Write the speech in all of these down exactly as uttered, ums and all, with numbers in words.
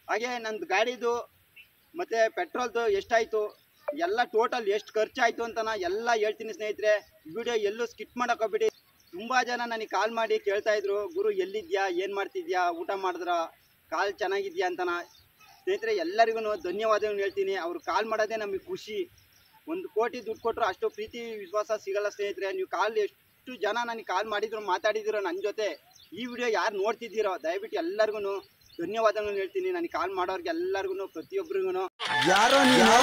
ಹಾಗೆ ನಂದು ಗಾಡಿದು ಮತ್ತು ಪೆಟ್ರೋಲ್ದು ಎಷ್ಟಾಯಿತು ಎಲ್ಲ ಟೋಟಲ್ ಎಷ್ಟು ಖರ್ಚಾಯಿತು ಅಂತ ನಾ ಎಲ್ಲ ಹೇಳ್ತೀನಿ ಸ್ನೇಹಿತರೆ. ವಿಡಿಯೋ ಎಲ್ಲೂ ಸ್ಕಿಪ್ ಮಾಡೋಕ್ಕೋಗ್ಬಿಡಿ. ತುಂಬ ಜನ ನನಗೆ ಕಾಲ್ ಮಾಡಿ ಕೇಳ್ತಾಯಿದ್ರು, ಗುರು ಎಲ್ಲಿದ್ಯಾ, ಏನು ಮಾಡ್ತಿದ್ಯಾ, ಊಟ ಮಾಡಿದ್ರ, ಕಾಲ್ ಚೆನ್ನಾಗಿದ್ಯಾ ಅಂತನ. ಸ್ನೇಹಿತರೆ ಎಲ್ಲರಿಗೂ ಧನ್ಯವಾದಗಳು ಹೇಳ್ತೀನಿ. ಅವ್ರು ಕಾಲ್ ಮಾಡೋದೇ ನಮಗೆ ಖುಷಿ. ಒಂದು ಕೋಟಿ ದುಡ್ಡು ಕೊಟ್ಟರು ಅಷ್ಟು ಪ್ರೀತಿ ವಿಶ್ವಾಸ ಸಿಗಲ್ಲ ಸ್ನೇಹಿತರೆ. ನೀವು ಕಾಲ್ ಎಷ್ಟು ಜನ ನನಗೆ ಕಾಲ್ ಮಾಡಿದ್ರು ಮಾತಾಡಿದಿರೋ ನನ್ನ ಜೊತೆ, ಈ ವಿಡಿಯೋ ಯಾರು ನೋಡ್ತಿದ್ದೀರೋ ದಯವಿಟ್ಟು ಎಲ್ಲರಿಗೂ ಧನ್ಯವಾದಗಳು ಹೇಳ್ತೀನಿ. ನನಗೆ ಕಾಲ್ ಮಾಡೋರಿಗೆ ಎಲ್ಲರಿಗೂ ಪ್ರತಿಯೊಬ್ಬರಿಗೂ ಯಾರೋ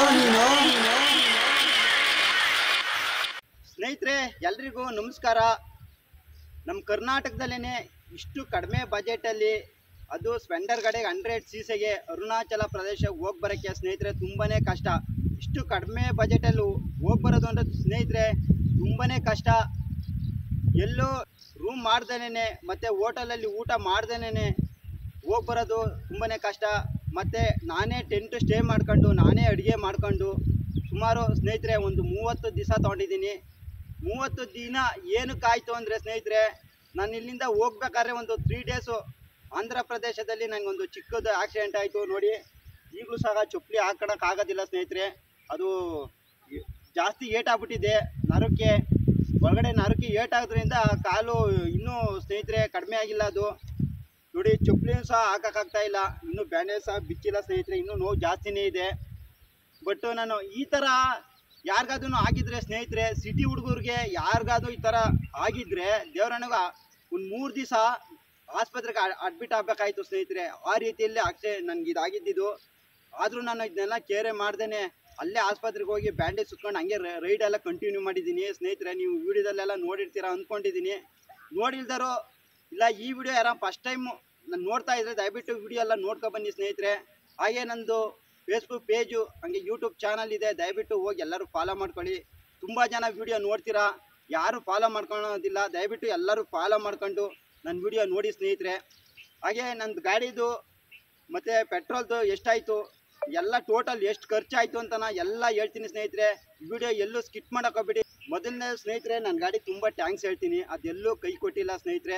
ಸ್ನೇಹಿತರೆ ಎಲ್ರಿಗೂ ನಮಸ್ಕಾರ. ನಮ್ಮ ಕರ್ನಾಟಕದಲ್ಲೇ ಇಷ್ಟು ಕಡಿಮೆ ಬಜೆಟಲ್ಲಿ, ಅದು ಸ್ಪೆಂಡರ್ ಗಾಡಿಗೆ ಹಂಡ್ರೆಡ್ ಸಿ ಸಿಗೆ ಅರುಣಾಚಲ ಪ್ರದೇಶಕ್ಕೆ ಹೋಗಿ ಬರೋಕ್ಕೆ ಸ್ನೇಹಿತರೆ ತುಂಬಾ ಕಷ್ಟ. ಇಷ್ಟು ಕಡಿಮೆ ಬಜೆಟಲ್ಲಿ ಹೋಗಿ ಬರೋದು ಅಂದರೆ ಸ್ನೇಹಿತರೆ ತುಂಬಾ ಕಷ್ಟ. ಎಲ್ಲೋ ರೂಮ್ ಮಾಡ್ದೇನೆ ಮತ್ತು ಹೋಟೆಲಲ್ಲಿ ಊಟ ಮಾಡ್ದೇನೆ ಹೋಗಿ ಬರೋದು ತುಂಬಾ ಕಷ್ಟ. ಮತ್ತು ನಾನೇ ಟೆಂಟ್ ಸ್ಟೇ ಮಾಡ್ಕೊಂಡು ನಾನೇ ಅಡುಗೆ ಮಾಡ್ಕೊಂಡು ಸುಮಾರು ಸ್ನೇಹಿತರೆ ಒಂದು ಮೂವತ್ತು ದಿವಸ ತೊಗೊಂಡಿದ್ದೀನಿ. ಮೂವತ್ತು ದಿನ ಏನಕ್ಕಾಯಿತು ಅಂದರೆ ಸ್ನೇಹಿತರೆ, ನಾನು ಇಲ್ಲಿಂದ ಹೋಗ್ಬೇಕಾದ್ರೆ ಒಂದು ತ್ರೀ ಡೇಸು ಆಂಧ್ರ ಪ್ರದೇಶದಲ್ಲಿ ನನಗೊಂದು ಚಿಕ್ಕದು ಆಕ್ಸಿಡೆಂಟ್ ಆಯಿತು ನೋಡಿ. ಈಗಲೂ ಸಹ ಚಪ್ಪಲಿ ಹಾಕೋಕ್ಕಾಗೋದಿಲ್ಲ ಸ್ನೇಹಿತರೆ. ಅದು ಜಾಸ್ತಿ ಏಟಾಗ್ಬಿಟ್ಟಿದೆ ನರಕ್ಕೆ, ಒಳಗಡೆ ನರಕ್ಕೆ ಏಟಾಗೋದ್ರಿಂದ ಕಾಲು ಇನ್ನೂ ಸ್ನೇಹಿತರೆ ಕಡಿಮೆ ಆಗಿಲ್ಲ. ಅದು ನೋಡಿ ಚಪ್ಪಲಿನೂ ಸಹ ಹಾಕೋಕ್ಕಾಗ್ತಾ ಇಲ್ಲ, ಇನ್ನೂ ಬ್ಯಾಂಡೇಜ್ ಸಹ ಬಿಚ್ಚಿಲ್ಲ ಸ್ನೇಹಿತರೆ, ಇನ್ನೂ ನೋವು ಜಾಸ್ತಿನೇ ಇದೆ. ಬಟ್ ನಾನು ಈ ಥರ ಯಾರಿಗಾದ್ರೂ ಆಗಿದ್ರೆ ಸ್ನೇಹಿತರೆ, ಸಿಟಿ ಹುಡುಗರಿಗೆ ಯಾರಿಗಾದ್ರೂ ಈ ಥರ ಆಗಿದ್ದರೆ ದೇವರಣ್ಣಗ ಒಂದು ಮೂರು ದಿವಸ ಆಸ್ಪತ್ರೆಗೆ ಅಡ್ಮಿಟ್ ಆಗಬೇಕಾಯ್ತು ಸ್ನೇಹಿತರೆ. ಆ ರೀತಿಯಲ್ಲಿ ಆಕ್ಸೆ ನನಗೆ ಇದಾಗಿದ್ದು. ಆದರೂ ನಾನು ಇದನ್ನೆಲ್ಲ ಕೇರೆ ಮಾಡ್ದೇ ಅಲ್ಲೇ ಆಸ್ಪತ್ರೆಗೆ ಹೋಗಿ ಬ್ಯಾಂಡೇಜ್ ಸುತ್ಕೊಂಡು ಹಂಗೆ ರೈಡೆಲ್ಲ ಕಂಟಿನ್ಯೂ ಮಾಡಿದ್ದೀನಿ ಸ್ನೇಹಿತರೆ. ನೀವು ವೀಡಿಯೋದಲ್ಲೆಲ್ಲ ನೋಡಿರ್ತೀರ ಅಂದ್ಕೊಂಡಿದ್ದೀನಿ. ನೋಡಿಲ್ದಾರೋ ಇಲ್ಲ ಈ ವಿಡಿಯೋ ಯಾರ ಫಸ್ಟ್ ಟೈಮು ನಾನು ನೋಡ್ತಾ ಇದ್ದರೆ ದಯವಿಟ್ಟು ವಿಡಿಯೋ ಎಲ್ಲ ನೋಡ್ಕೊಬನ್ನಿ ಸ್ನೇಹಿತರೆ. ಹಾಗೆ ನಂದು ಫೇಸ್ಬುಕ್ ಪೇಜು ಹಂಗೆ ಯೂಟ್ಯೂಬ್ ಚಾನಲ್ ಇದೆ, ದಯವಿಟ್ಟು ಹೋಗಿ ಎಲ್ಲರೂ ಫಾಲೋ ಮಾಡ್ಕೊಳ್ಳಿ. ತುಂಬ ಜನ ವೀಡಿಯೋ ನೋಡ್ತೀರಾ, ಯಾರು ಫಾಲೋ ಮಾಡ್ಕೊಳ್ಳೋದಿಲ್ಲ, ದಯವಿಟ್ಟು ಎಲ್ಲರೂ ಫಾಲೋ ಮಾಡ್ಕೊಂಡು ನನ್ನ ವೀಡಿಯೋ ನೋಡಿ ಸ್ನೇಹಿತರೆ. ಹಾಗೆ ನಂದು ಗಾಡಿದು ಮತ್ತು ಪೆಟ್ರೋಲ್ದು ಎಷ್ಟಾಯಿತು ಎಲ್ಲ ಟೋಟಲ್ ಎಷ್ಟು ಖರ್ಚಾಯಿತು ಅಂತ ನಾ ಎಲ್ಲ ಹೇಳ್ತೀನಿ ಸ್ನೇಹಿತರೆ. ವಿಡಿಯೋ ಎಲ್ಲೂ ಸ್ಕಿಪ್ ಮಾಡೋಕ್ಕೋಗ್ಬಿಡಿ. ಮೊದಲನೇ ಸ್ನೇಹಿತರೆ ನನ್ನ ಗಾಡಿ ತುಂಬ ಟ್ಯಾಂಕ್ಸ್ ಹೇಳ್ತೀನಿ, ಅದೆಲ್ಲೂ ಕೈ ಕೊಟ್ಟಿಲ್ಲ ಸ್ನೇಹಿತರೆ.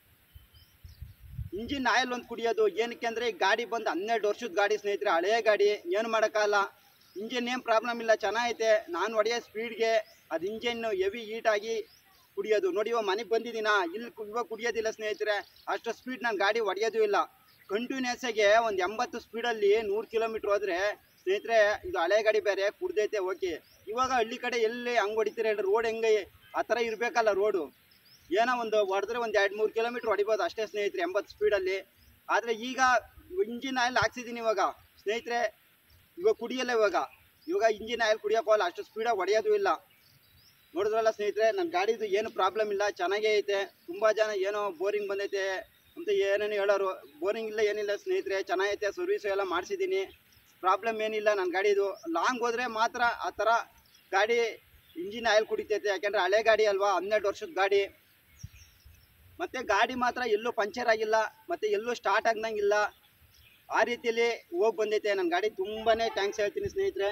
ಇಂಜಿನ್ ಆಯಿಲ್ ಒಂದು ಕುಡಿಯೋದು ಏನಕ್ಕೆ ಅಂದರೆ, ಈ ಗಾಡಿ ಬಂದು ಹನ್ನೆರಡು ವರ್ಷದ ಗಾಡಿ ಸ್ನೇಹಿತರೆ, ಹಳೆಯ ಗಾಡಿ, ಏನು ಮಾಡೋಕ್ಕಾಗಲ್ಲ. ಇಂಜಿನ್ ಏನು ಪ್ರಾಬ್ಲಮ್ ಇಲ್ಲ, ಚೆನ್ನಾಗೈತೆ. ನಾನು ಹೊಡೆಯೋ ಸ್ಪೀಡ್ಗೆ ಅದು ಇಂಜಿನ್ನು ಹೆವಿ ಹೀಟಾಗಿ ಕುಡಿಯೋದು ನೋಡಿ. ಇವಾಗ ಮನೆಗೆ ಬಂದಿದ್ದೀನ, ಇಲ್ಲಿ ಇವಾಗ ಕುಡಿಯೋದಿಲ್ಲ ಸ್ನೇಹಿತರೆ, ಅಷ್ಟು ಸ್ಪೀಡ್ ನಾನು ಗಾಡಿ ಹೊಡೆಯೋದು ಇಲ್ಲ. ಕಂಟಿನ್ಯೂಸಾಗೆ ಒಂದು ಎಂಬತ್ತು ಸ್ಪೀಡಲ್ಲಿ ನೂರು ಕಿಲೋಮೀಟ್ರ್ ಹೋದರೆ ಸ್ನೇಹಿತರೆ, ಇದು ಹಳೆ ಗಾಡಿ ಬೇರೆ ಕುಡ್ದೈತೆ ಓಕೆ. ಇವಾಗ ಹಳ್ಳಿ ಕಡೆ ಎಲ್ಲಿ ಹಂಗೆ ಹೊಡಿತೀರ ಹೇಳಿ, ರೋಡ್ ಹೆಂಗೆ ಆ ಥರ ಇರಬೇಕಲ್ಲ ರೋಡು. ಏನೋ ಒಂದು ಹೊಡೆದ್ರೆ ಒಂದು ಎರಡು ಮೂರು ಕಿಲೋಮೀಟ್ರ್ ಹೊಡಿಬೋದು ಅಷ್ಟೇ ಸ್ನೇಹಿತರೆ ಎಂಬತ್ತು ಸ್ಪೀಡಲ್ಲಿ. ಆದರೆ ಈಗ ಇಂಜಿನ್ ಆಯಿಲ್ ಹಾಕ್ಸಿದ್ದೀನಿ ಇವಾಗ ಸ್ನೇಹಿತರೆ, ಇವಾಗ ಕುಡಿಯಲ್ಲ. ಇವಾಗ ಇವಾಗ ಇಂಜಿನ್ ಆಯಿಲ್ ಕುಡಿಯೋಕ್ಕೋಲ್ಲ, ಅಷ್ಟು ಸ್ಪೀಡಾಗಿ ಹೊಡೆಯೋದು ಇಲ್ಲ. ನೋಡಿದ್ರಲ್ಲ ಸ್ನೇಹಿತರೆ, ನನ್ನ ಗಾಡಿದು ಏನು ಪ್ರಾಬ್ಲಮ್ ಇಲ್ಲ, ಚೆನ್ನಾಗೇ ಐತೆ. ತುಂಬ ಜನ ಏನೋ ಬೋರಿಂಗ್ ಬಂದೈತೆ ಅಂತ ಏನೇನು ಹೇಳೋರು, ಬೋರಿಂಗ್ ಇಲ್ಲ ಏನಿಲ್ಲ ಸ್ನೇಹಿತರೆ, ಚೆನ್ನಾಗೈತೆ. ಸರ್ವಿಸು ಎಲ್ಲ ಮಾಡಿಸಿದ್ದೀನಿ, ಪ್ರಾಬ್ಲಮ್ ಏನಿಲ್ಲ ನನ್ನ ಗಾಡಿದು. ಲಾಂಗ್ ಹೋದರೆ ಮಾತ್ರ ಆ ಥರ ಗಾಡಿ ಇಂಜಿನ್ ಆಯಿಲ್ ಕುಡಿತೈತೆ, ಯಾಕೆಂದರೆ ಹಳೆ ಗಾಡಿ ಅಲ್ವಾ, ಹನ್ನೆರಡು ವರ್ಷದ ಗಾಡಿ. ಮತ್ತು ಗಾಡಿ ಮಾತ್ರ ಎಲ್ಲೂ ಪಂಚರ್ ಆಗಿಲ್ಲ, ಮತ್ತು ಎಲ್ಲೂ ಸ್ಟಾರ್ಟ್ ಆಗ್ದಂಗಿಲ್ಲ, ಆ ರೀತಿಯಲ್ಲಿ ಹೋಗಿ ಬಂದೈತೆ ನನ್ನ ಗಾಡಿ. ತುಂಬಾ ಥ್ಯಾಂಕ್ಸ್ ಹೇಳ್ತೀನಿ ಸ್ನೇಹಿತರೆ.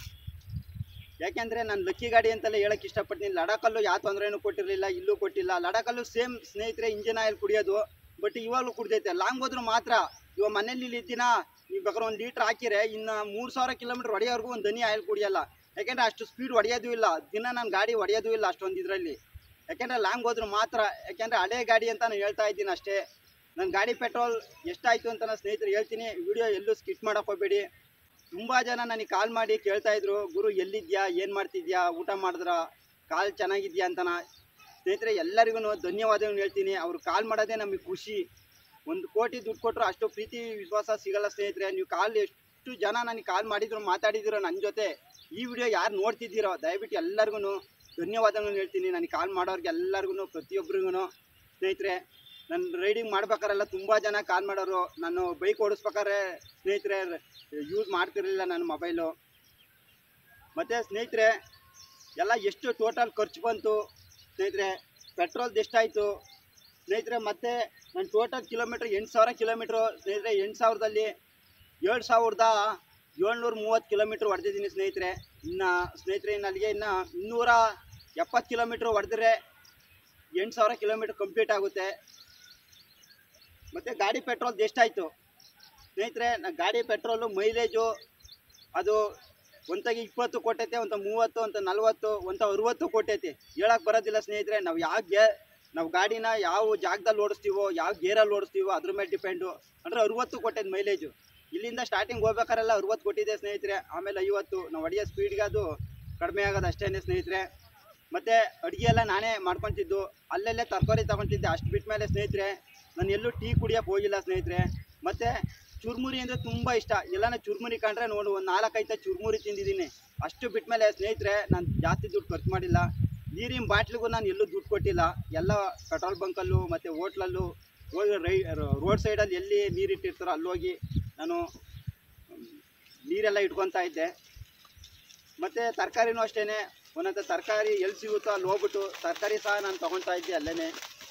ಯಾಕೆಂದರೆ ನಾನು ಲಕ್ಕಿ ಗಾಡಿ ಅಂತಲೇ ಹೇಳೋಕ್ಕೆ ಇಷ್ಟಪಡ್ತೀನಿ. ಲಡಾಖಲ್ಲೂ ಯಾವ ತೊಂದರೆನೂ ಕೊಟ್ಟಿರಲಿಲ್ಲ, ಇಲ್ಲೂ ಕೊಟ್ಟಿಲ್ಲ. ಲಡಾಖಲ್ಲೂ ಸೇಮ್ ಸ್ನೇಹಿತರೆ ಇಂಜಿನ್ ಆಯಿಲ್ ಕುಡಿಯೋದು, ಬಟ್ ಇವಾಗಲೂ ಕುಡ್ದೈತೆ. ಲಾಂಗ್ ಹೋದ್ರೂ ಮಾತ್ರ. ಇವಾಗ ಮನೇಲಿ ಇಲ್ಲಿ ದಿನ ನೀವು ಬೇಕಾದ್ರೆ ಒಂದು ಲೀಟ್ರ್ ಹಾಕಿರೆ ಇನ್ನು ಮೂರು ಸಾವಿರ ಕಿಲೋಮೀಟ್ರ್ ಹೊಡೆಯೋವರೆಗೂ ಒಂದು ದನಿ ಆಯಿಲ್ ಕುಡಿಯೋಲ್ಲ, ಯಾಕೆಂದರೆ ಅಷ್ಟು ಸ್ಪೀಡ್ ಹೊಡೆಯೋದು ಇಲ್ಲ. ದಿನ ನಾನು ಗಾಡಿ ಹೊಡೆಯೋದು ಇಲ್ಲ ಅಷ್ಟೊಂದು ಇದರಲ್ಲಿ, ಯಾಕೆಂದರೆ ಲಾಂಗ್ ಹೋದ್ರೂ ಮಾತ್ರ. ಯಾಕೆಂದರೆ ಹಳೆ ಗಾಡಿ ಅಂತ ನಾನು ಹೇಳ್ತಾ ಇದ್ದೀನಿ ಅಷ್ಟೇ. ನನ್ನ ಗಾಡಿ ಪೆಟ್ರೋಲ್ ಎಷ್ಟಾಯಿತು ಅಂತ ನಾನು ಸ್ನೇಹಿತರು ಹೇಳ್ತೀನಿ, ವಿಡಿಯೋ ಎಲ್ಲೂ ಸ್ಕಿಪ್ ಮಾಡೋಕೆ ಹೋಗಬೇಡಿ. ತುಂಬ ಜನ ನನಗೆ ಕಾಲ್ ಮಾಡಿ ಕೇಳ್ತಾಯಿದ್ರು, ಗುರು ಎಲ್ಲಿದ್ಯಾ, ಏನು ಮಾಡ್ತಿದ್ಯಾ, ಊಟ ಮಾಡಿದ್ರ, ಕಾಲ್ ಚೆನ್ನಾಗಿದ್ಯಾ ಅಂತನ. ಸ್ನೇಹಿತರೆ ಎಲ್ಲರಿಗೂ ಧನ್ಯವಾದಗಳು ಹೇಳ್ತೀನಿ. ಅವ್ರು ಕಾಲ್ ಮಾಡೋದೇ ನಮಗೆ ಖುಷಿ. ಒಂದು ಕೋಟಿ ದುಡ್ಡು ಕೊಟ್ಟರು ಅಷ್ಟು ಪ್ರೀತಿ ವಿಶ್ವಾಸ ಸಿಗಲ್ಲ ಸ್ನೇಹಿತರೆ. ನೀವು ಕಾಲ್ ಎಷ್ಟು ಜನ ನನಗೆ ಕಾಲ್ ಮಾಡಿದ್ರು ಮಾತಾಡಿದಿರೋ ನನ್ನ ಜೊತೆ, ಈ ವಿಡಿಯೋ ಯಾರು ನೋಡ್ತಿದ್ದೀರೋ ದಯವಿಟ್ಟು ಎಲ್ಲರಿಗೂ ಧನ್ಯವಾದಗಳು ಹೇಳ್ತೀನಿ. ನನಗೆ ಕಾಲ್ ಮಾಡೋರಿಗೆ ಎಲ್ಲರಿಗೂ ಪ್ರತಿಯೊಬ್ಬರಿಗೂ. ಸ್ನೇಹಿತರೆ ನಾನು ರೈಡಿಂಗ್ ಮಾಡ್ಬೇಕಾರೆಲ್ಲ ತುಂಬ ಜನ ಕಾಲ್ ಮಾಡೋರು. ನಾನು ಬೈಕ್ ಓಡಿಸ್ಬೇಕಾದ್ರೆ ಸ್ನೇಹಿತರೆ ಯೂಸ್ ಮಾಡ್ತಿರಲಿಲ್ಲ ನನ್ನ ಮೊಬೈಲು. ಮತ್ತು ಸ್ನೇಹಿತರೆ ಎಲ್ಲ ಎಷ್ಟು ಟೋಟಲ್ ಖರ್ಚು ಬಂತು ಸ್ನೇಹಿತರೆ, ಪೆಟ್ರೋಲ್ದು ಎಷ್ಟಾಯಿತು ಸ್ನೇಹಿತರೆ. ಮತ್ತು ನನ್ನ ಟೋಟಲ್ ಕಿಲೋಮೀಟ್ರ್ ಎಂಟು ಸಾವಿರ ಕಿಲೋಮೀಟ್ರು ಸ್ನೇಹಿತರೆ. ಎಂಟು ಸಾವಿರದಲ್ಲಿ ಏಳು ಸಾವಿರದ ಏಳ್ನೂರ ಮೂವತ್ತು ಕಿಲೋಮೀಟ್ರ್ ಹೊಡೆದಿದ್ದೀನಿ ಸ್ನೇಹಿತರೆ. ಇನ್ನು ಸ್ನೇಹಿತರೆ ಇನ್ನು ಅಲ್ಲಿಗೆ ಇನ್ನು ಇನ್ನೂರ ಎಪ್ಪತ್ತು ಕಿಲೋಮೀಟ್ರ್ ಹೊಡೆದ್ರೆ ಎಂಟು ಸಾವಿರ ಕಿಲೋಮೀಟ್ರ್ ಕಂಪ್ಲೀಟ್ ಆಗುತ್ತೆ. ಮತ್ತು ಗಾಡಿ ಪೆಟ್ರೋಲ್ದು ಎಷ್ಟಾಯಿತು ಸ್ನೇಹಿತರೆ ಗಾಡಿ ಪೆಟ್ರೋಲು ಮೈಲೇಜು ಅದು ಒಂತಾಗಿ ಇಪ್ಪತ್ತು ಕೊಟ್ಟೈತೆ, ಒಂದು ಮೂವತ್ತು, ಒಂದು ನಲ್ವತ್ತು, ಒಂದು ಅರುವತ್ತು ಕೊಟ್ಟೈತೆ. ಹೇಳಕ್ಕೆ ಬರೋದಿಲ್ಲ ಸ್ನೇಹಿತರೆ. ನಾವು ಯಾವ ಗೇ ನಾವು ಗಾಡಿನ ಯಾವ ಜಾಗದಲ್ಲಿ ಓಡಿಸ್ತೀವೋ, ಯಾವ ಗೇರಲ್ಲಿ ಓಡಿಸ್ತೀವೋ ಅದ್ರ ಮೇಲೆ ಡಿಪೆಂಡು. ಅಂದರೆ ಅರುವತ್ತು ಕೊಟ್ಟೈತೆ ಮೈಲೇಜು. ಇಲ್ಲಿಂದ ಸ್ಟಾರ್ಟಿಂಗ್ ಹೋಗ್ಬೇಕಾರೆಲ್ಲ ಅರುವತ್ತು ಕೊಟ್ಟಿದೆ ಸ್ನೇಹಿತರೆ. ಆಮೇಲೆ ಐವತ್ತು ನಾವು ಹೊಡೆಯೋ ಸ್ಪೀಡ್ಗೆ ಅದು ಕಡಿಮೆ ಆಗೋದು ಅಷ್ಟೇ ಸ್ನೇಹಿತರೆ. ಮತ್ತು ಅಡುಗೆ ಎಲ್ಲ ನಾನೇ ಮಾಡ್ಕೊತಿದ್ದು, ಅಲ್ಲೆಲ್ಲೇ ತರಕಾರಿ ತೊಗೊತಿದ್ದೆ. ಅಷ್ಟು ಬಿಟ್ಟ ಮೇಲೆ ಸ್ನೇಹಿತರೆ ನಾನು ಎಲ್ಲೂ ಟೀ ಕುಡಿಯೋಕ್ಕೆ ಹೋಗಿಲ್ಲ ಸ್ನೇಹಿತರೆ. ಮತ್ತು ಚುರುಮುರಿ ಅಂದರೆ ತುಂಬ ಇಷ್ಟ. ಎಲ್ಲಾನ ಚುರುಮುರಿ ಕಂಡ್ರೆ ನೋಡು ಒಂದು ನಾಲ್ಕೈದು ಚುರುಮುರಿ ತಿಂದಿದ್ದೀನಿ. ಅಷ್ಟು ಬಿಟ್ಟ ಮೇಲೆ ಸ್ನೇಹಿತರೆ ನಾನು ಜಾಸ್ತಿ ದುಡ್ಡು ಖರ್ಚು ಮಾಡಿಲ್ಲ. ನೀರಿನ ಬಾಟ್ಲಿಗೂ ನಾನು ಎಲ್ಲೂ ದುಡ್ಡು ಕೊಟ್ಟಿಲ್ಲ. ಎಲ್ಲ ಪೆಟ್ರೋಲ್ ಬಂಕಲ್ಲೂ ಮತ್ತು ಹೋಟ್ಲಲ್ಲೂ ಹೋಗಿ ರೈ ರೋಡ್ ಸೈಡಲ್ಲಿ ಎಲ್ಲಿ ನೀರು ಇಟ್ಟಿರ್ತಾರೋ ಅಲ್ಲೋಗಿ ನಾನು ನೀರೆಲ್ಲ ಇಟ್ಕೊತಾ ಇದ್ದೆ. ಮತ್ತು ತರಕಾರಿನೂ ಅಷ್ಟೇ, ಒಂದೊಂದು ತರಕಾರಿ ಎಲ್ಲಿ ಸಿಗುತ್ತೋ ಅಲ್ಲಿ ಹೋಗ್ಬಿಟ್ಟು ತರಕಾರಿ ಸಹ ನಾನು ತೊಗೊತಾ ಇದ್ದೆ ಅಲ್ಲೇ.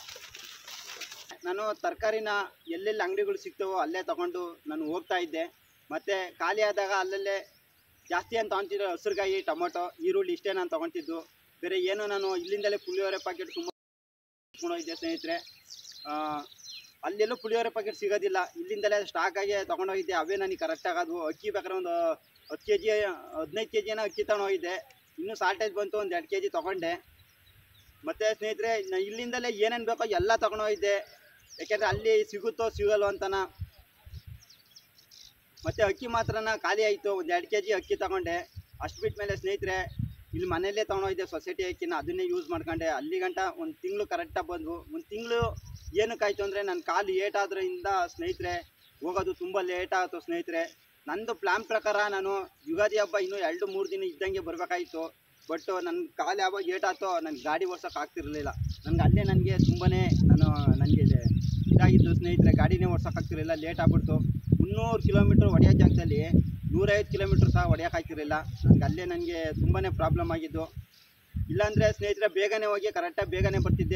ನಾನು ತರಕಾರಿನ ಎಲ್ಲೆಲ್ಲಿ ಅಂಗಡಿಗಳು ಸಿಗ್ತವೋ ಅಲ್ಲೇ ತೊಗೊಂಡು ನಾನು ಹೋಗ್ತಾ ಇದ್ದೆ. ಮತ್ತು ಖಾಲಿ ಆದಾಗ ಅಲ್ಲಲ್ಲೇ ಜಾಸ್ತಿ ಅಂತ ತೊಗೊತಿದ್ದೆ. ಹಸಿರುಗಾಯಿ, ಟೊಮೊಟೊ, ಈರುಳ್ಳಿ ಇಷ್ಟೇ ನಾನು ತೊಗೊತಿದ್ದು. ಬೇರೆ ಏನು ನಾನು ಇಲ್ಲಿಂದಲೇ ಪುಳಿಯೋಗರೆ ಪ್ಯಾಕೆಟ್ ತುಂಬ ತೊಗೊಂಡೋಗಿದ್ದೆ ಸ್ನೇಹಿತರೆ. ಅಲ್ಲೆಲ್ಲೂ ಪುಳಿಯೋಗರೆ ಪ್ಯಾಕೆಟ್ ಸಿಗೋದಿಲ್ಲ, ಇಲ್ಲಿಂದಲೇ ಸ್ಟಾಕಾಗಿ ತೊಗೊಂಡೋಗಿದ್ದೆ. ಅವೇ ನನಗೆ ಕರೆಕ್ಟಾಗಿ ಆದವು. ಅಕ್ಕಿ ಬೇಕಾದ್ರೆ ಒಂದು ಹತ್ತು ಕೆ ಜಿ ಹದಿನೈದು ಕೆ ಜಿನ ಅಕ್ಕಿ ತೊಗೊಂಡೋಗಿದ್ದೆ. ಇನ್ನೂ ಶಾರ್ಟೇಜ್ ಬಂತು, ಒಂದು ಎರಡು ಕೆ ಜಿ ತೊಗೊಂಡೆ. ಮತ್ತು ಸ್ನೇಹಿತರೆ ಇಲ್ಲಿಂದಲೇ ಏನೇನು ಬೇಕೋ ಎಲ್ಲ ತೊಗೊಂಡೋಗಿದ್ದೆ. ಯಾಕೆಂದರೆ ಅಲ್ಲಿ ಸಿಗುತ್ತೋ ಸಿಗಲ್ಲೋ ಅಂತನ. ಮತ್ತು ಅಕ್ಕಿ ಮಾತ್ರನ ಖಾಲಿ ಆಯಿತು. ಒಂದು ಎರಡು ಕೆ ಜಿ ಅಕ್ಕಿ ತೊಗೊಂಡೆ. ಅಷ್ಟು ಬಿಟ್ಟ ಮೇಲೆ ಸ್ನೇಹಿತರೆ ಇಲ್ಲಿ ಮನೆಯಲ್ಲೇ ತೊಗೊಂಡೋಗಿದ್ದೆ ಸೊಸೈಟಿ ಅಕ್ಕಿನ. ಅದನ್ನೇ ಯೂಸ್ ಮಾಡ್ಕೊಂಡೆ. ಅಲ್ಲಿ ಗಂಟ ಒಂದು ತಿಂಗಳು ಕರೆಕ್ಟಾಗಿ ಬಂದವು. ಒಂದು ತಿಂಗಳು ಏನಕ್ಕಾಯ್ತು ಅಂದರೆ ನನ್ನ ಕಾಲು ಏಟಾದ್ರಿಂದ ಸ್ನೇಹಿತರೆ ಹೋಗೋದು ತುಂಬ ಲೇಟ್ ಆಯಿತು ಸ್ನೇಹಿತರೆ. ನಂದು ಪ್ಲ್ಯಾನ್ ಪ್ರಕಾರ ನಾನು ಯುಗಾದಿ ಹಬ್ಬ ಇನ್ನೂ ಎರಡು ಮೂರು ದಿನ ಇದ್ದಂಗೆ ಬರಬೇಕಾಯಿತು. ಬಟ್ ನನ್ನ ಕಾಲು ಯಾವಾಗ ಏಟಾಯ್ತೋ ನನಗೆ ಗಾಡಿ ಓಡ್ಸೋಕೆ ಆಗ್ತಿರಲಿಲ್ಲ. ನನಗೆ ಅಲ್ಲೇ ನನಗೆ ತುಂಬಾ ನಾನು ನನಗೆ ಇದಾಗಿತ್ತು ಸ್ನೇಹಿತರೆ. ಗಾಡಿನೇ ಓಡ್ಸೋಕೆ ಆಗ್ತಿರಲಿಲ್ಲ, ಲೇಟ್ ಆಗ್ಬಿಡ್ತು. ಮುನ್ನೂರು ಕಿಲೋಮೀಟ್ರ್ ಹೊಡೆಯೋ ಜಾಗದಲ್ಲಿ ನೂರೈವತ್ತು ಕಿಲೋಮೀಟ್ರ್ ಸಹ ಹೊಡೆಯೋಕ್ಕಾಗ್ತಿರಲಿಲ್ಲ. ನನಗೆ ಅಲ್ಲೇ ನನಗೆ ತುಂಬಾ ಪ್ರಾಬ್ಲಮ್ ಆಗಿದ್ದು. ಇಲ್ಲಾಂದರೆ ಸ್ನೇಹಿತರೆ ಬೇಗನೆ ಹೋಗಿ ಕರೆಕ್ಟಾಗಿ ಬೇಗನೆ ಬರ್ತಿದ್ದೆ.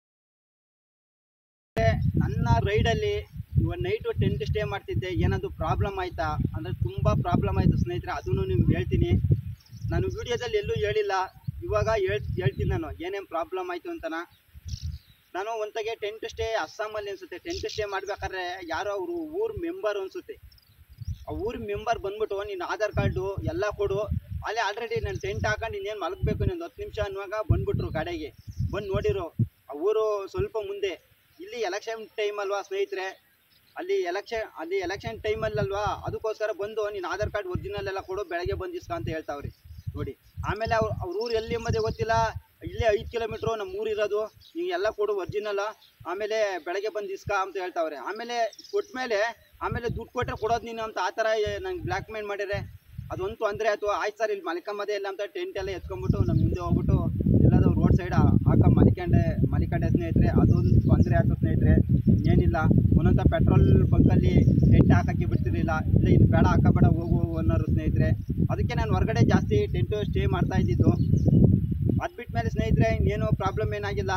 ನನ್ನ ರೈಡಲ್ಲಿ ಇವತ್ತು ನೈಟು ಟೆಂಟ್ ಸ್ಟೇ ಮಾಡ್ತಿದ್ದೆ. ಏನಾದರೂ ಪ್ರಾಬ್ಲಮ್ ಆಯಿತಾ ಅಂದರೆ ತುಂಬ ಪ್ರಾಬ್ಲಮ್ ಆಯಿತು ಸ್ನೇಹಿತರೆ. ಅದನ್ನು ನಿಮ್ಗೆ ಹೇಳ್ತೀನಿ. ನಾನು ವೀಡಿಯೋದಲ್ಲಿ ಎಲ್ಲೂ ಹೇಳಿಲ್ಲ, ಇವಾಗ ಹೇಳ್ ಹೇಳ್ತೀನಿ ನಾನು ಏನೇನು ಪ್ರಾಬ್ಲಮ್ ಆಯಿತು ಅಂತನ. ನಾನು ಒಂತಾಗೆ ಟೆಂಟ್ ಸ್ಟೇ ಅಸ್ಸಾಮಲ್ಲಿ ಅನಿಸುತ್ತೆ. ಟೆಂಟ್ ಸ್ಟೇ ಮಾಡಬೇಕಾದ್ರೆ ಯಾರೋ ಅವರು ಊರು ಮೆಂಬರ್ ಅನಿಸುತ್ತೆ. ಆ ಊರು ಮೆಂಬರ್ ಬಂದ್ಬಿಟ್ಟು ನೀನು ಆಧಾರ್ ಕಾರ್ಡು ಎಲ್ಲ ಕೊಡು, ಅಲ್ಲೇ ಆಲ್ರೆಡಿ ನಾನು ಟೆಂಟ್ ಹಾಕೊಂಡು ಇನ್ನೇನು ಮಲಗಬೇಕು ಇನ್ನೊಂದು ಹತ್ತು ನಿಮಿಷ ಅನ್ನುವಾಗ ಬಂದುಬಿಟ್ರು ಗಾಡಿಗೆ. ಬಂದು ನೋಡಿರು ಆ ಊರು ಸ್ವಲ್ಪ ಮುಂದೆ. ಇಲ್ಲಿ ಎಲೆಕ್ಷನ್ ಟೈಮ್ ಅಲ್ವಾ ಸ್ನೇಹಿತರೆ, ಅಲ್ಲಿ ಎಲೆಕ್ಷನ್ ಅಲ್ಲಿ ಎಲೆಕ್ಷನ್ ಟೈಮಲ್ಲಲ್ವಾ, ಅದಕ್ಕೋಸ್ಕರ ಬಂದು ನೀನು ಆಧಾರ್ ಕಾರ್ಡ್ ಒರಿಜಿನಲ್ ಎಲ್ಲ ಕೊಡು, ಬೆಳಗ್ಗೆ ಬಂದು ಇಸ್ಕೊ ಅಂತ ಹೇಳ್ತಾವ್ರಿ ನೋಡಿ. ಆಮೇಲೆ ಅವ್ರು ಅವ್ರ ಊರು ಎಲ್ಲಿ ಎಂಬುದೇ ಗೊತ್ತಿಲ್ಲ. ಇಲ್ಲೇ ಐದು ಕಿಲೋಮೀಟ್ರು ನಮ್ಮ ಊರು ಇರೋದು. ನೀವು ಎಲ್ಲ ಕೊಡು ಒರಿಜಿನಲ್ಲ, ಆಮೇಲೆ ಬೆಳಗ್ಗೆ ಬಂದು ಇಸ್ಕ ಅಂತ ಹೇಳ್ತಾವ್ರೆ. ಆಮೇಲೆ ಕೊಟ್ಟ ಮೇಲೆ ಆಮೇಲೆ ದುಡ್ಡು ಕೊಟ್ಟರೆ ಕೊಡೋದು ನೀನು ಅಂತ ಆ ಥರ ನಂಗೆ ಬ್ಲ್ಯಾಕ್ ಮೇಲ್ ಮಾಡಿದ್ರೆ ಅದೊಂದು ತೊಂದರೆ ಆಯಿತು. ಆಯ್ತು ಸರ್ ಇಲ್ಲಿ ಮಲ್ಕೊಂಬದೇ ಇಲ್ಲ ಅಂತ ಟೆಂಟ್ ಎಲ್ಲ ಎತ್ಕೊಂಡ್ಬಿಟ್ಟು ನಮ್ಮ ಮುಂದೆ ಹೋಗ್ಬಿಟ್ಟು ಎಲ್ಲಾದರೂ ರೋಡ್ ಸೈಡ್ ಹಾಕೋ ಮಲಿಕಂಡೆ ಮಲಿಕಂಡೆ ಸ್ನೇಹಿತರೆ. ಅದೊಂದು ತೊಂದರೆ ಆಯಿತು ಸ್ನೇಹಿತರೆ. ಏನಿಲ್ಲ ಒಂದೊಂದು ಪೆಟ್ರೋಲ್ ಬಂಕಲ್ಲಿ ಟೆಂಟ್ ಹಾಕೋಕ್ಕೆ ಬಿಡ್ತಿರಲಿಲ್ಲ. ಇಲ್ಲ ಇದು ಬೇಡ ಹಾಕೋಬೇಡ ಹೋಗು ಹೋಗು ಅನ್ನೋರು ಸ್ನೇಹಿತರೆ. ಅದಕ್ಕೆ ನಾನು ಹೊರಗಡೆ ಜಾಸ್ತಿ ಟೆಂಟು ಸ್ಟೇ ಮಾಡ್ತಾ ಇದ್ದಿದ್ದು. ಅದು ಬಿಟ್ಟ ಮೇಲೆ ಸ್ನೇಹಿತರೆ ಇನ್ನೇನು ಪ್ರಾಬ್ಲಮ್ ಏನಾಗಿಲ್ಲ.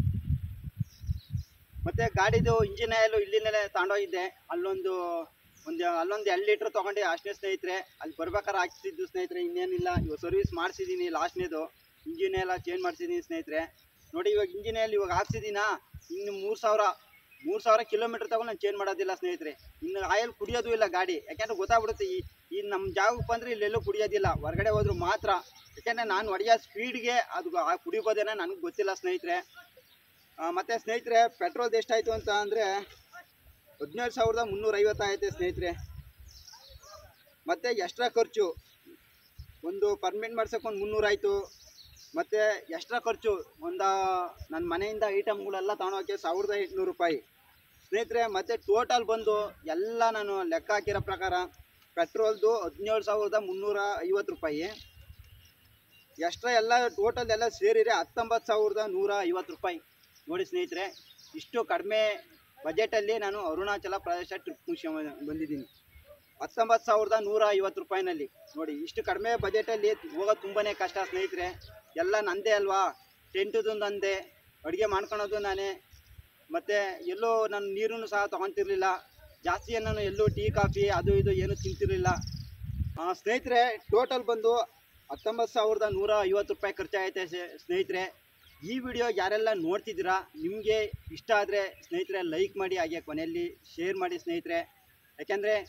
ಮತ್ತು ಗಾಡಿದು ಇಂಜಿನ್ ಆಯಿಲು ಇಲ್ಲಿಂದಲೇ ತಗೊಂಡೋಗಿದ್ದೆ. ಅಲ್ಲೊಂದು ಒಂದು ಅಲ್ಲೊಂದು ಎರಡು ಲೀಟ್ರ್ ತೊಗೊಂಡು ಅಷ್ಟೇ ಸ್ನೇಹಿತರೆ. ಅಲ್ಲಿ ಬರ್ಬೇಕಾದ್ರೆ ಹಾಕ್ತಿದ್ದು ಸ್ನೇಹಿತರೆ. ಇನ್ನೇನಿಲ್ಲ, ಇವಾಗ ಸರ್ವಿಸ್ ಮಾಡಿಸಿದ್ದೀನಿ ಲಾಸ್ಟ್ನೇದು. ಇಂಜಿನ್ ಎಲ್ಲ ಚೇಂಜ್ ಮಾಡಿಸಿದ್ದೀನಿ ಸ್ನೇಹಿತರೆ. ನೋಡಿ ಇವಾಗ ಇಂಜಿನಲ್ಲಿ ಇವಾಗ ಹಾಕ್ಸಿದ್ದೀನಾ, ಇನ್ನು ಮೂರು ಸಾವಿರ ಮೂರು ಸಾವಿರ ಕಿಲೋಮೀಟ್ರ್ ತಗೊಂಡು ನಾನು ಚೇಂಜ್ ಮಾಡೋದಿಲ್ಲ ಸ್ನೇಹಿತರೆ. ಇನ್ನು ಆಯಿಲ್ ಕುಡಿಯೋದು ಇಲ್ಲ ಗಾಡಿ. ಯಾಕೆಂದರೆ ಗೊತ್ತಾಗ್ಬಿಡುತ್ತೆ ಈ ಈ ನಮ್ಮ ಜಾಗಕ್ಕೆ ಬಂದರೆ ಇಲ್ಲೆಲ್ಲೂ ಕುಡಿಯೋದಿಲ್ಲ, ಹೊರಗಡೆ ಹೋದ್ರು ಮಾತ್ರ. ಯಾಕೆಂದರೆ ನಾನು ಹೊಡೆಯೋ ಸ್ಪೀಡ್ಗೆ ಅದು ಕುಡಿಬೋದೇನೋ ನನಗೆ ಗೊತ್ತಿಲ್ಲ ಸ್ನೇಹಿತರೆ. ಮತ್ತು ಸ್ನೇಹಿತರೆ ಪೆಟ್ರೋಲ್ದು ಎಷ್ಟಾಯಿತು ಅಂತ ಅಂದರೆ ಹದಿನೇಳು ಸಾವಿರದ ಮುನ್ನೂರೈವತ್ತು ಆಯಿತು ಸ್ನೇಹಿತರೆ. ಮತ್ತು ಎಕ್ಸ್ಟ್ರಾ ಖರ್ಚು ಒಂದು ಪರ್ಮಿಟ್ ಮಾಡ್ಸೋಕೆ ಒಂದು ಮುನ್ನೂರಾಯಿತು. ಮತ್ತು ಎಕ್ಸ್ಟ್ರಾ ಖರ್ಚು ಒಂದು ನನ್ನ ಮನೆಯಿಂದ ಐಟಮ್ಗಳೆಲ್ಲ ತೊಗೊಳೋಕ್ಕೆ ಸಾವಿರದ ಎಂಟುನೂರು ರೂಪಾಯಿ ಸ್ನೇಹಿತರೆ. ಮತ್ತು ಟೋಟಲ್ ಬಂದು ಎಲ್ಲ ನಾನು ಲೆಕ್ಕ ಹಾಕಿರೋ ಪ್ರಕಾರ ಪೆಟ್ರೋಲ್ದು ಹದಿನೇಳು ಸಾವಿರದ ಮುನ್ನೂರ ಐವತ್ತು ರೂಪಾಯಿ. ಎಕ್ಸ್ಟ್ರಾ ಎಲ್ಲ ಟೋಟಲ್ ಎಲ್ಲ ಸೇರಿದರೆ ಹತ್ತೊಂಬತ್ತು ಸಾವಿರದ ನೂರ ಐವತ್ತು ರೂಪಾಯಿ. ನೋಡಿ ಸ್ನೇಹಿತರೆ, ಇಷ್ಟು ಕಡಿಮೆ ಬಜೆಟಲ್ಲಿ ನಾನು ಅರುಣಾಚಲ ಪ್ರದೇಶ ಟ್ರಿಪ್ ಮುಗಿಸ್ಕೊಂಡು ಬಂದಿದ್ದೀನಿ. ಹತ್ತೊಂಬತ್ತು ಸಾವಿರದ ನೂರ ಐವತ್ತು ರೂಪಾಯಿನಲ್ಲಿ ನೋಡಿ. ಇಷ್ಟು ಕಡಿಮೆ ಬಜೆಟಲ್ಲಿ ಹೋಗೋದು ತುಂಬಾ ಕಷ್ಟ ಸ್ನೇಹಿತರೆ. ಎಲ್ಲ ನಂದೇ ಅಲ್ವಾ, ಟೆಂಟದು ನಂದೇ, ಅಡುಗೆ ಮಾಡ್ಕೊಳೋದು ನಾನೇ. ಮತ್ತು ಎಲ್ಲೋ ನಾನು ನೀರನ್ನು ಸಹ ತೊಗೊತಿರ್ಲಿಲ್ಲ ಜಾಸ್ತಿ. ನಾನು ಎಲ್ಲೂ ಟೀ ಕಾಫಿ ಅದು ಇದು ಏನು ತಿಂತಿರಲಿಲ್ಲ ಸ್ನೇಹಿತರೆ. ಟೋಟಲ್ ಬಂದು ಹತ್ತೊಂಬತ್ತು ಸಾವಿರದ ನೂರ ಐವತ್ತು ರೂಪಾಯಿ ಖರ್ಚಾಗೈತೆ ಸ್ನೇಹಿತರೆ. ಈ ವಿಡಿಯೋ ಯಾರೆಲ್ಲ ನೋಡ್ತಿದ್ದೀರಾ, ನಿಮಗೆ ಇಷ್ಟ ಆದರೆ ಸ್ನೇಹಿತರೆ ಲೈಕ್ ಮಾಡಿ, ಹಾಗೆ ಕೊನೆಯಲ್ಲಿ ಶೇರ್ ಮಾಡಿ ಸ್ನೇಹಿತರೆ. ಯಾಕೆಂದರೆ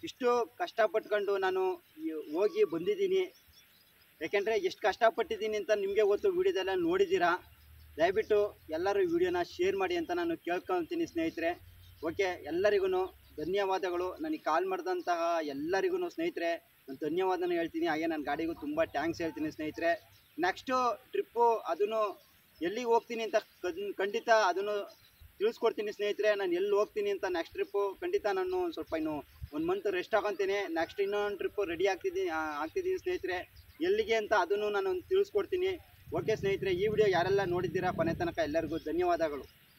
ಇಷ್ಟು ಕಷ್ಟಪಟ್ಕೊಂಡು ನಾನು ಹೋಗಿ ಬಂದಿದ್ದೀನಿ. ಯಾಕೆಂದರೆ ಎಷ್ಟು ಕಷ್ಟಪಟ್ಟಿದ್ದೀನಿ ಅಂತ ನಿಮಗೆ ಗೊತ್ತು, ವೀಡಿಯೋದೆಲ್ಲ ನೋಡಿದ್ದೀರಾ. ದಯವಿಟ್ಟು ಎಲ್ಲರೂ ವಿಡಿಯೋನ ಶೇರ್ ಮಾಡಿ ಅಂತ ನಾನು ಕೇಳ್ಕೊಳ್ತೀನಿ ಸ್ನೇಹಿತರೆ. ಓಕೆ, ಎಲ್ಲರಿಗೂ ಧನ್ಯವಾದಗಳು. ನನಗೆ ಕಾಲ್ ಮಾಡಿದಂತಹ ಎಲ್ಲರಿಗೂ ಸ್ನೇಹಿತರೆ ನಾನು ಧನ್ಯವಾದನ ಹೇಳ್ತೀನಿ. ಹಾಗೆ ನನ್ನ ಗಾಡಿಗೂ ತುಂಬ ಟ್ಯಾಂಕ್ಸ್ ಹೇಳ್ತೀನಿ ಸ್ನೇಹಿತರೆ. ನೆಕ್ಸ್ಟು ಟ್ರಿಪ್ಪು ಅದನ್ನು ಎಲ್ಲಿಗೆ ಹೋಗ್ತೀನಿ ಅಂತ ಖಂಡಿತ ಅದನ್ನು ತಿಳಿಸ್ಕೊಡ್ತೀನಿ ಸ್ನೇಹಿತರೆ. ನಾನು ಎಲ್ಲಿ ಹೋಗ್ತೀನಿ ಅಂತ ನೆಕ್ಸ್ಟ್ ಟ್ರಿಪ್ಪು ಖಂಡಿತ ನಾನು ಸ್ವಲ್ಪ ಇನ್ನು ಒಂದು ಮಂತ್ ರೆಸ್ಟ್ ಆಗೊತೀನಿ. ನೆಕ್ಸ್ಟ್ ಇನ್ನೊಂದು ಟ್ರಿಪ್ಪು ರೆಡಿ ಆಗ್ತಿದ್ದೀನಿ ಆಗ್ತಿದ್ದೀನಿ ಸ್ನೇಹಿತರೆ. ಎಲ್ಲಿಗೆ ಅಂತ ಅದನ್ನು ನಾನು ತಿಳಿಸ್ಕೊಡ್ತೀನಿ. ಓಕೆ ಸ್ನೇಹಿತರೆ, ಈ ವಿಡಿಯೋ ಯಾರೆಲ್ಲ ನೋಡಿದ್ದೀರಾ ಕೊನೆ ತನಕ ಎಲ್ಲರಿಗೂ ಧನ್ಯವಾದಗಳು.